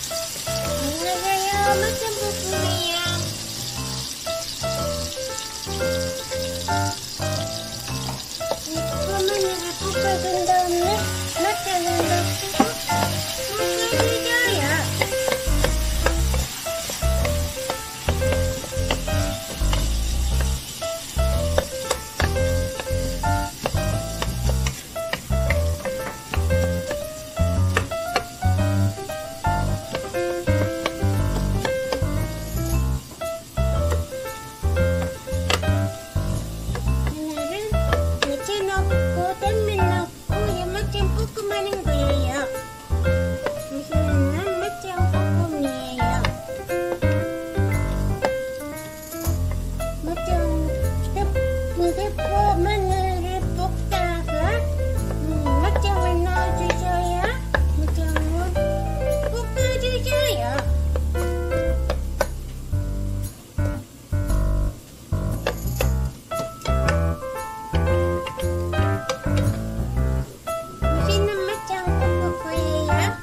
안녕하세요. 맛좀 볶음이에요. 이거만을 볶아준 다음에 맛장을 넣고 볶아주세요. 마늘을 볶다가 맛장을 넣어주셔야 맛장을 볶아주셔요. 맛있는 맛장 볶을 거예요.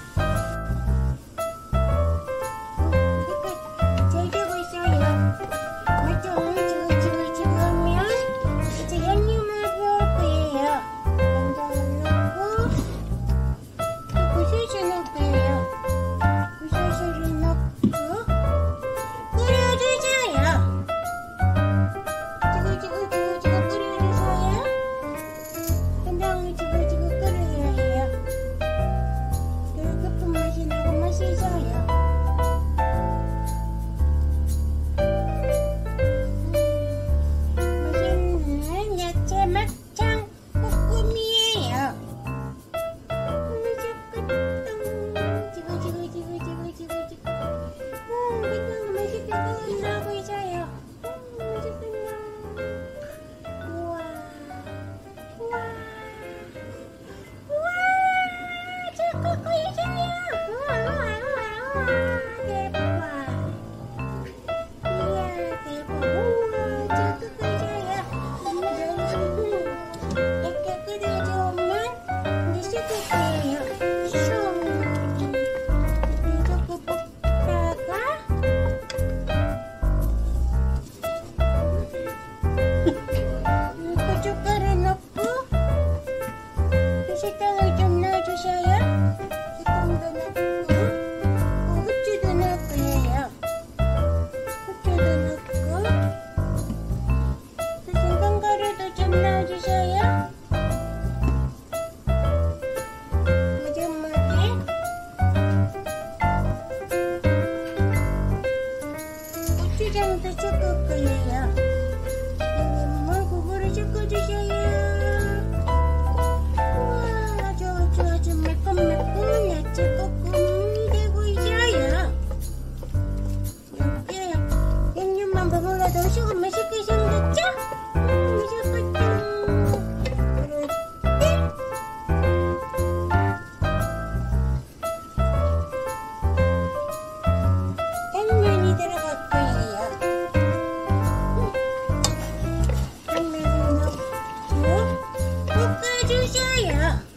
잘 되고 있어요. 맛장을 지금 찍으면 이제 양념을 부을 거예요. 간장을 넣고 또 구슬을 넣을 거예요. 구슬을 넣고 끓여주세요. 지금 끓여주세요. 간장을 지금 끓여야 해요. 그리고 깊은 맛이 나고 맛있어요. 맛있는 야채 막창 볶음이에요. 맛있게 끝나고 있어요. 맛있겠나? 우와, 우와, 우와, 잘 끓고 있어요. 우와, 우와, 우와, 우와, 대박. 이야, 대박. 우와, 잘 끓고 있어요. 이렇게 끓여주면 이제 식을 거예요. 이렇게 볶다가 고춧가루 넣고 식당을 좀 넣어주셔요. 식당도 넣고 후추도 넣을 거예요. 후추도 넣고 생강가루도 좀 넣어주셔요. 마지막에 고추장도 섞을 거예요. 양념을 국으로 섞어주셔요. 우와, 아주 매콤매콤 야채 볶음이 되고 있어요. 이렇게 양념만 버무려도 조금 맛있게 생겼죠? 맛있겠죠? 그럴 때 당면이 들어갈 거예요. 당면을 넣고 볶아주셔요.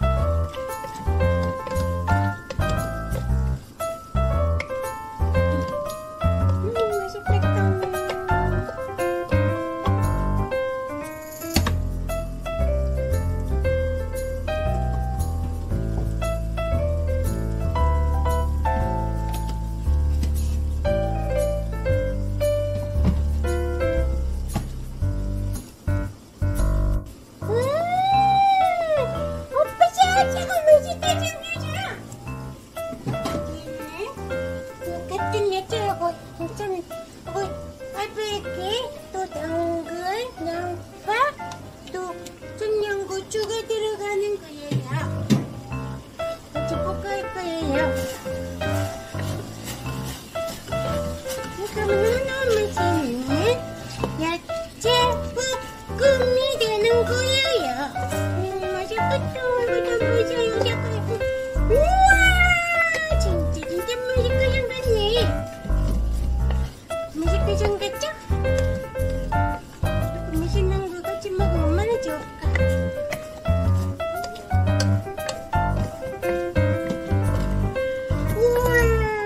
맛있겠다. 오빠 샤샤가 맛있게 생겼어. 여기는 같은 야채하고 괜찮은 알배기 또 당근, 양파, 또 청양고추가 들어가는 거예요. 같이 볶을 거예요. 그러면 맛있는 야채 볶음이 되는 거예요. 맛있겠다. 이거 좀 보세요. 잠깐. 우와, 진짜 맛있게 생겼네. 맛있게 생겼죠? 맛있는 거 같이 먹으면 얼마나 좋을까? 우와.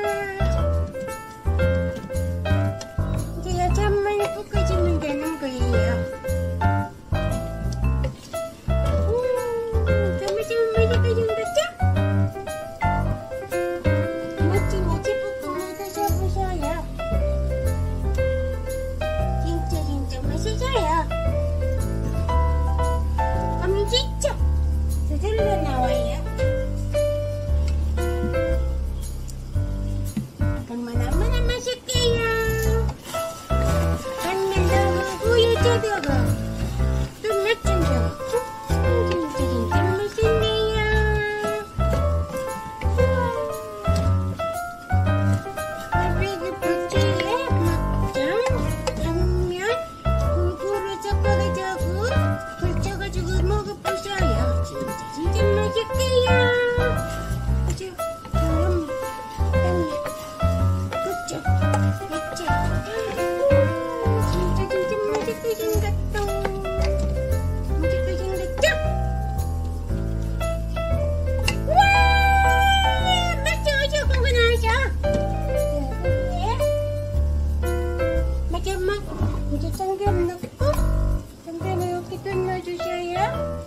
들어가요?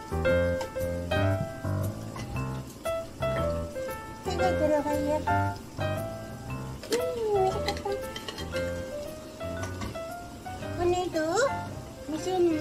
새가 들어가요? 맛있겠다. 오늘도 무슨